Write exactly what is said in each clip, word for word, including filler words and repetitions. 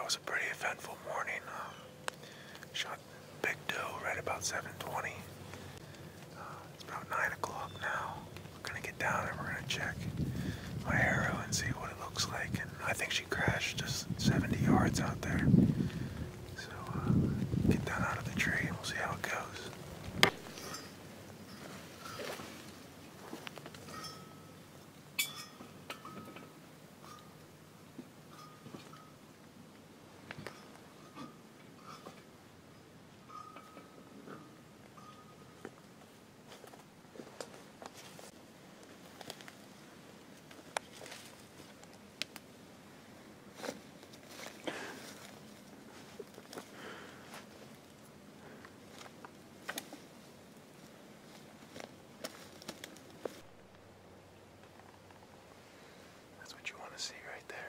That was a pretty eventful morning. Um, shot big doe right about seven twenty. Uh, it's about nine o'clock now. We're gonna get down and we're gonna check my arrow and see what it looks like. And I think she crashed just seventy yards out there. So uh, get down out of the tree and we'll see how it goes. What you want to see right there.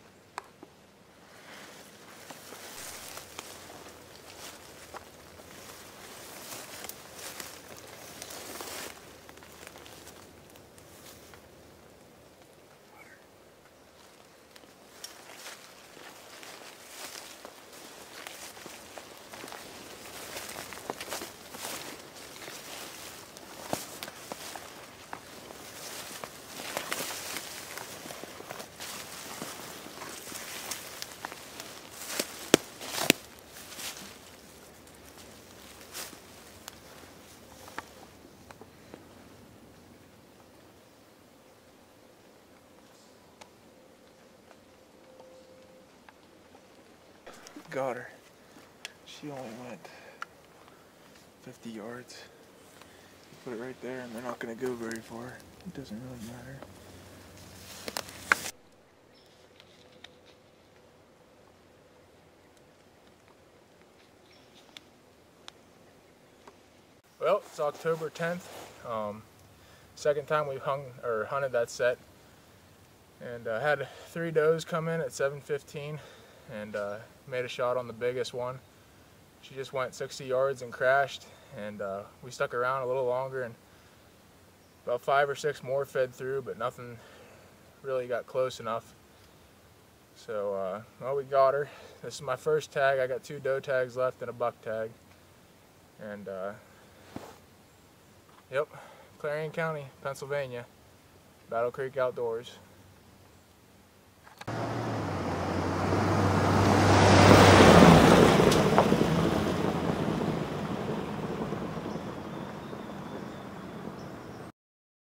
Got her. She only went fifty yards. Put it right there and they're not going to go very far. It doesn't really matter. Well, it's October tenth. Um, second time we've hung or hunted that set. And uh, had three does come in at seven fifteen. And uh, made a shot on the biggest one. She just went sixty yards and crashed, and uh, we stuck around a little longer, and about five or six more fed through, but nothing really got close enough. So, uh, well, we got her. This is my first tag. I got two doe tags left and a buck tag. And, uh, yep, Clarion County, Pennsylvania, Battle Creek Outdoors.